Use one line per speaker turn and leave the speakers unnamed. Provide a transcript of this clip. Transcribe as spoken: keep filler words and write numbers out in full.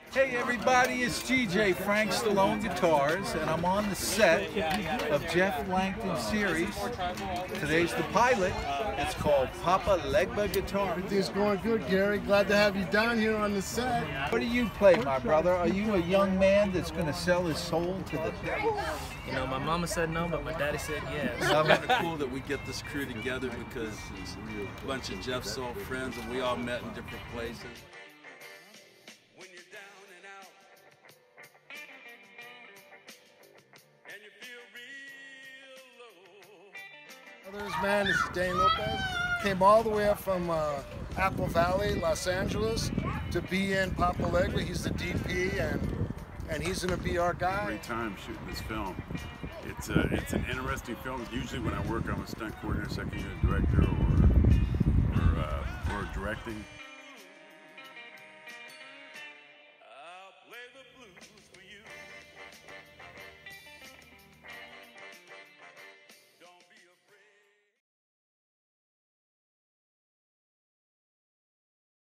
Hey everybody, it's G J Frank Stallone Guitars, and I'm on the set of Jeff Langton's series. Today's the pilot. It's called Papa Legba Guitar.
Everything's going good, Gary. Glad to have you down here on the set.
What do you play, my brother? Are you a young man that's going to sell his soul to the devil?
You know, my mama said no, but my daddy said yes.
It's kind of cool that we get this crew together because it's a bunch of Jeff's old friends and we all met in different places.
When you're down and out and you feel real low.
Others, man, this is Dane Lopez. Came all the way up from uh, Apple Valley, Los Angeles, to be in Papa Legba. He's the D P, and and he's gonna be our guy.
Great time shooting this film. It's a, it's an interesting film. Usually when I work, I'm a stunt coordinator, second unit director, or or, uh, or directing.